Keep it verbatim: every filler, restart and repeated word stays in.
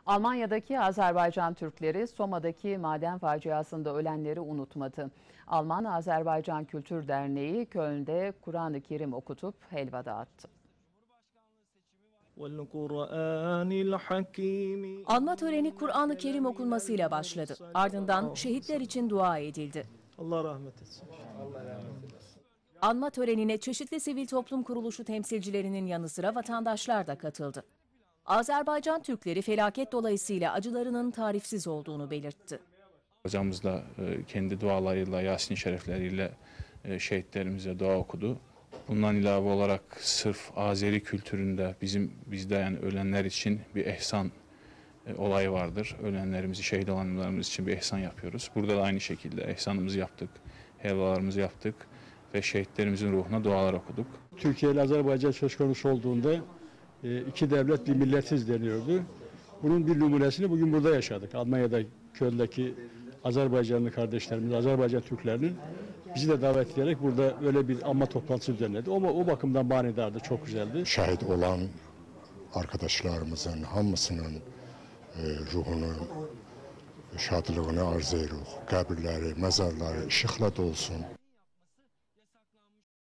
Almanya'daki Azerbaycan Türkleri Soma'daki maden faciasında ölenleri unutmadı. Alman-Azerbaycan Kültür Derneği Köln'de Kur'an-ı Kerim okutup helva dağıttı. Anma töreni Kur'an-ı Kerim okunmasıyla başladı. Ardından şehitler için dua edildi. Allah rahmet etsin. Allah rahmet etsin. Anma törenine çeşitli sivil toplum kuruluşu temsilcilerinin yanı sıra vatandaşlar da katıldı. Azerbaycan Türkleri felaket dolayısıyla acılarının tarifsiz olduğunu belirtti. Hocamız da kendi dualarıyla, Yasin şerefleriyle şehitlerimize dua okudu. Bundan ilave olarak sırf Azeri kültüründe bizim bizde yani ölenler için bir ihsan olayı vardır. Ölenlerimizi, şehit olanlarımız için bir ihsan yapıyoruz. Burada da aynı şekilde ihsanımızı yaptık, helvalarımızı yaptık ve şehitlerimizin ruhuna dualar okuduk. Türkiye ile Azerbaycan söz konusu olduğunda iki devlet bir milletiz deniyordu. Bunun bir numunesini bugün burada yaşadık. Almanya'da, Köln'deki Azerbaycanlı kardeşlerimiz, Azerbaycan Türklerinin bizi de davet ederek burada öyle bir anma toplantısı düzenledi. O, o bakımdan manidardı, çok güzeldi. Şahit olan arkadaşlarımızın hamısının e, ruhunu, şadlığını arz edirik. Qəbirləri, məzarları işıqla dolsun.